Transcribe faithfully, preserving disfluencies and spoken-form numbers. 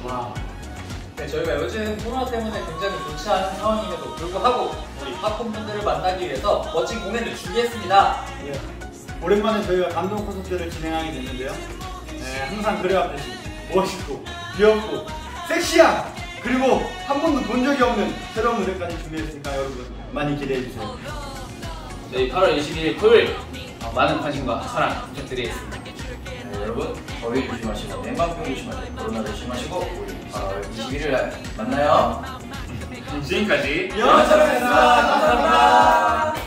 와. 네, 저희가 요즘 코로나 때문에 굉장히 좋지 않은 상황임에도 불구하고 우리 팝콘 분들을 만나기 위해서 멋진 공연을 준비했습니다. 예. 오랜만에 저희가 감동 콘서트를 진행하게 됐는데요. 네, 항상 그래왔듯이 멋있고 귀엽고 섹시한 그리고 한 번도 본 적이 없는 새로운 무대까지 준비했으니까 여러분 많이 기대해주세요. 저희 팔월 이십일일 토요일 어, 많은 관심과 사랑 부탁드리겠습니다. 네, 여러분 더위 조심하시고 냉방병 조심하시고 코로나 조심하시고 우리 팔월 이십일일 만나요. 지금까지 영화처럼 했습니다. 감사합니다.